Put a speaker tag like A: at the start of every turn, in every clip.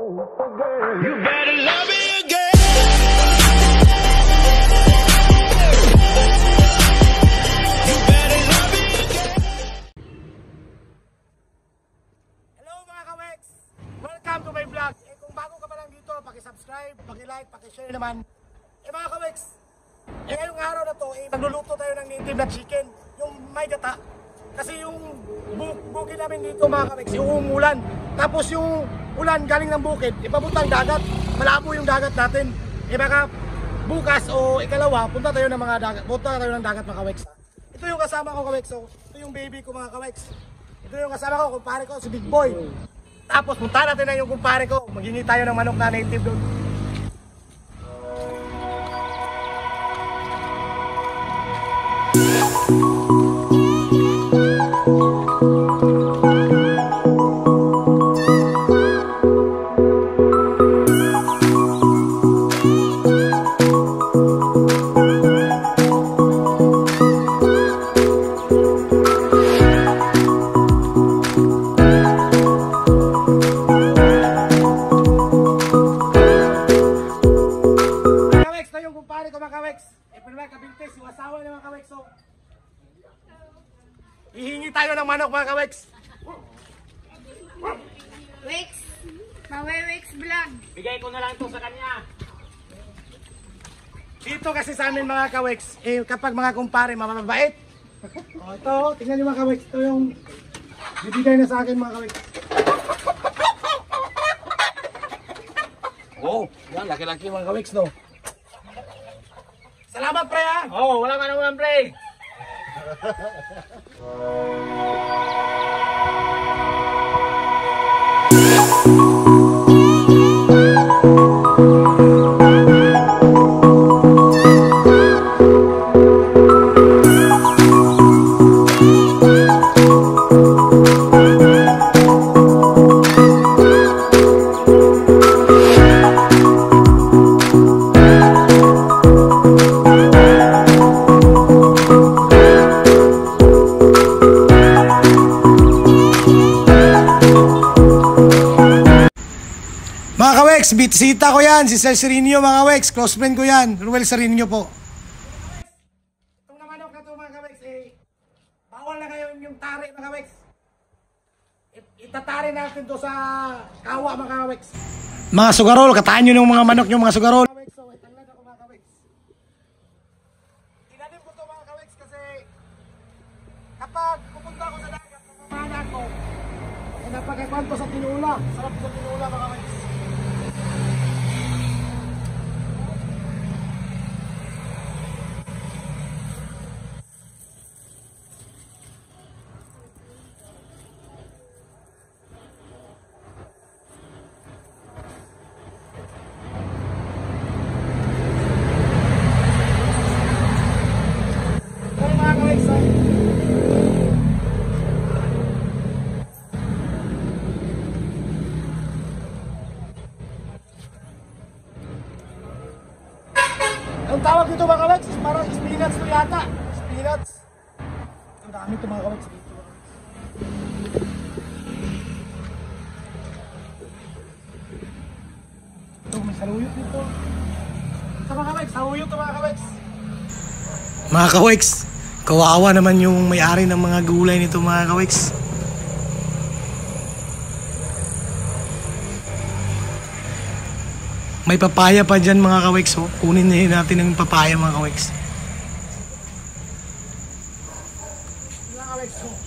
A: You better love me again. You better love me again.
B: Hello mga ka-Wex! Welcome to my vlog. Kung bago ka pa lang dito, paki-subscribe, paki-like, paki-share naman. Mga ka-Wex, ngayong araw na to, nagluluto tayo ng native na chicken, yung may gata. Kasi yung bukid namin dito mga ka-Wex, yung ulan. Tapos yung ulan galing ng bukid, ipapuntang dagat. Malabo yung dagat natin. Baka bukas o ikalawa, punta tayo ng dagat mga ka-Wex. Ito yung kasama ko ka-Wex. So, ito yung baby ko mga ka-Wex. Ito yung kasama ko, kumpare ko, si Big Boy. Tapos punta natin na yung kumpare ko. Maghingi tayo ng manok na native doon. Hihingi tayo ng manok mga ka-Wex.
C: Wex, Mawe-Wex vlog.
D: Bigay ko na lang ito sa kanya.
B: Dito kasi sa amin mga ka-Wex, kapag mga kumpare mababait. Ito, tingnan nyo mga ka-Wex. Ito yung bibigay na sa akin mga ka-Wex. Oh, yan, laki-laki mga ka-Wex, no? Salamat pre ha!
D: Oh, wala ka naman pre.
B: Mga ka-Wex, bisita ko yan, si Sir Serino mga ka-Wex, close friend ko yan, Ruel Serino po. Itong namanok na ito mga ka-Wex, bawal na ngayon yung tari mga ka-Wex. Itatari natin to sa kawa mga ka-Wex. Mga sugarol, kataan nyo ng mga manok nyo mga sugarol. So, itanglan ako mga ka-Wex. Tinanim ko to mga ka-Wex kasi kapag pupunta ako sa dagat, mamana ko, napagkakwan ko sa tinula, sarap sa tinula mga ka-Wex. Ang tawag dito mga ka-Wex, parang spinach to yata. Spinach. Ang dami ito mga ka-Wex dito. Ito, may saluyot dito. Ito mga ka-Wex, saluyot ito mga ka-Wex. Mga ka-Wex, kawawa naman yung may-ari ng mga gulay nito mga ka-Wex. May papaya pa dyan mga ka-Wex, oh. Kunin natin ang papaya mga ka-Wex. Mga ka-Wex, oh.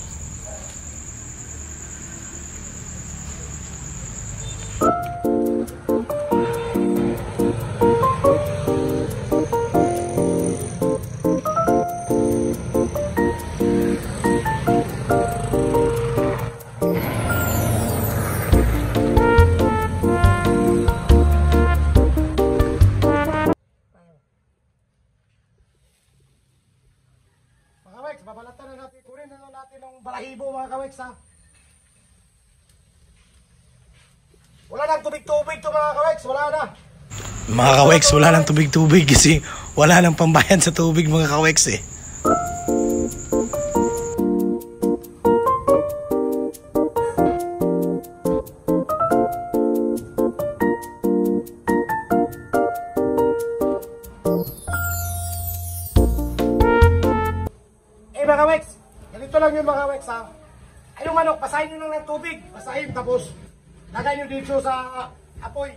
B: Babalatan na natin, kunin na natin ng balahibo mga ka-Wex ha. Wala nang tubig-tubig to mga ka-Wex, wala na. Mga ka-Wex, wala nang tubig-tubig kasi wala nang pambayan sa tubig mga ka-Wex eh. lang yun mga kawex ha. Ay yung manok, basahin nyo lang ng tubig. Basahin, tapos lagay nyo dito sa apoy.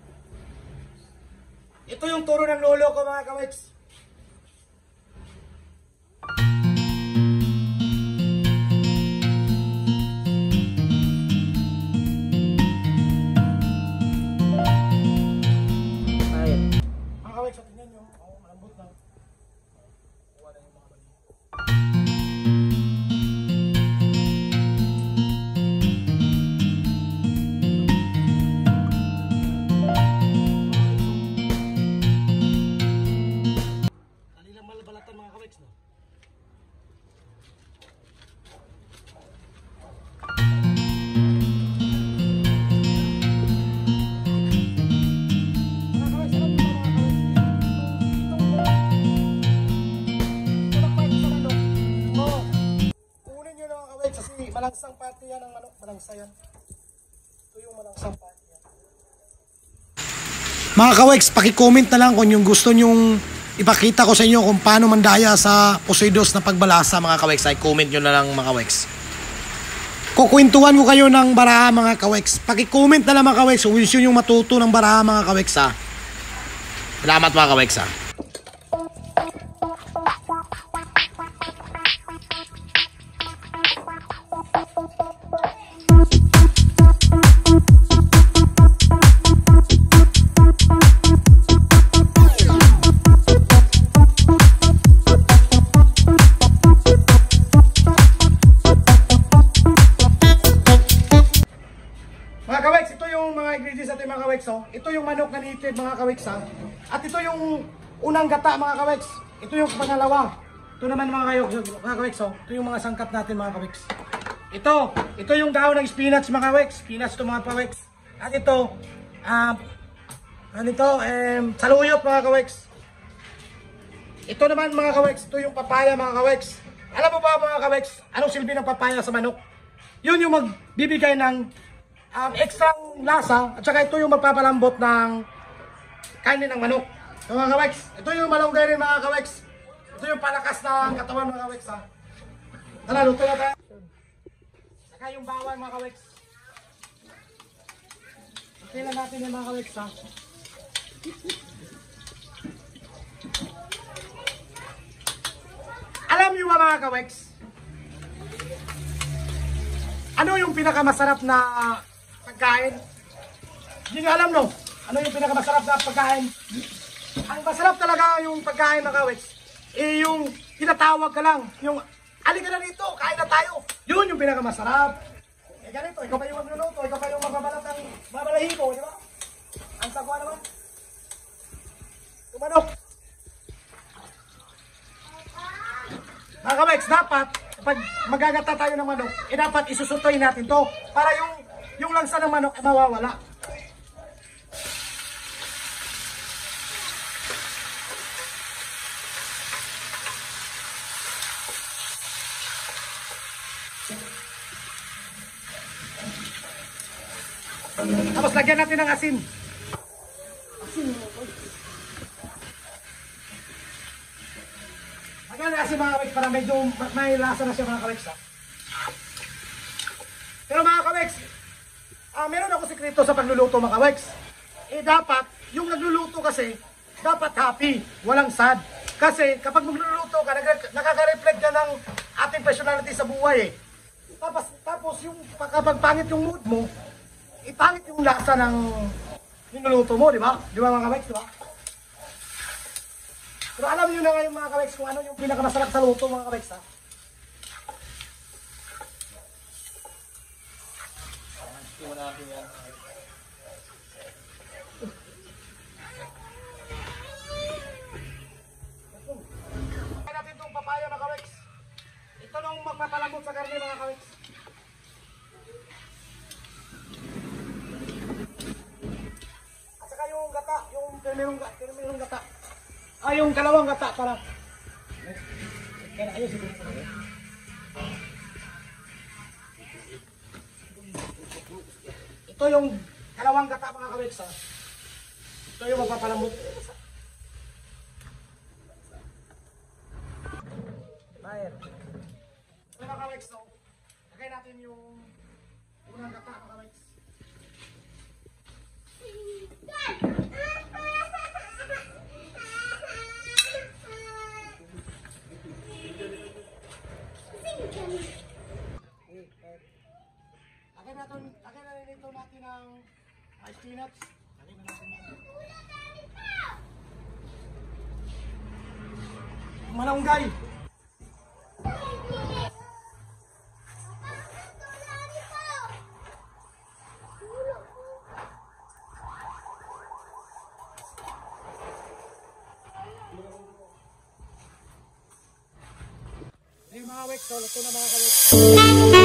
B: Ito yung turo ng lolo ko mga kawex. Mga kawex, tingnan nyo. Oh, malambot na. Kuha na yung mga bali. Kanilang malabalatan mga kawex, no? Mga kawex, alam nyo ba mga kawex? Itong part sa manok. Oo. Kunin nyo na mga kawex kasi malangsang parte yan ng manok. Malangsa yan. Ito yung malangsang parte yan. Mga kawex, paki-comment na lang kung yung gusto nyong ipakita ko sa inyo kung paano mandaya sa Poseidons na pagbalasa mga kawex. Ay comment nyo na lang mga kawex. Kukwentuhan ko kayo ng baraha mga kawex. Paki-comment na lang mga kawex kung gusto nyong matuto ng baraha mga kawex ha. Salamat mga kawex ha. Mga kawex, ito yung mga ingredients natin mga kawex. Oh. Ito yung manok na native mga kawex ha. At ito yung unang gata mga kawex. Ito yung pangalawa. Ito naman mga kawex. Oh. Ito yung mga sangkap natin mga kawex. Ito yung dahon ng spinach mga kawex. Spinach ito mga kawex. At ito, saluyot mga kawex. Ito naman mga kawex, ito yung papaya mga kawex. Alam mo ba mga kawex, anong silbi ng papaya sa manok? Yun yung magbibigay ng ekstrang lasa at saka ito yung magpapalambot ng kanin ng manok. So, mga kawex, ito yung malunggay rin mga kawex. Ito yung palakas ng katawan mga kawex ha. Tara, luto na tayo. Saka yung bawal mga kawex. Kailan natin yung mga kawex ha. Alam nyo ba mga kawex? Ano yung pinakamasarap na pagkain? Hindi nyo alam no? Ano yung pinakamasarap na pagkain? Ang masarap talaga yung pagkain mga kawex, eh yung tinatawag ka lang, yung alika na dito, kain na tayo. Yun yung pinakamasarap. Eh ganito, ikaw pa yung magluluto, ikaw pa yung magbabalat ng babalahibo, di ba? Ang sagwa naman. Tumanok. Mga kawex, dapat pag magagata tayo ng manok, eh dapat isusutoy natin to para yung langsa ng manok ay mawawala. Tapos lagyan natin ng asin. Lagyan ng asin mga kawex para medyo may lasa na siya mga kawex ha. Pero mga kawex, meron ako sikreto sa pagluluto mga kawex. Eh dapat, yung nagluluto kasi, dapat happy, walang sad. Kasi kapag magluluto ka, nakaka-reflect ka ng ating personality sa buhay eh. Tapos yung kapag pangit yung mood mo, ipangit yung lasa ng niluluto mo, di ba? Di ba mga kawex, di ba? Pero alam nyo na ngayon mga kawex kung ano yung pinakamasarap sa luto mga kawex ha. Kaya natin itong papaya mga kawex. Ito nung magpapalambot sa karne mga kawex. At saka yung gata, yung terminong gata. Yung kalawang gata para. Kaya ayun siguro. Ito yung kalawang gata mga kawex ha. Ito yung magpapalambot. Bayer. mga kawex, so, lagay natin yung unang gata, mga kawex. Lagay na rin ito natin ng ice peanuts. Lagay na natin yan. Malunggay. Hey mga wex, so luto na mga kawex.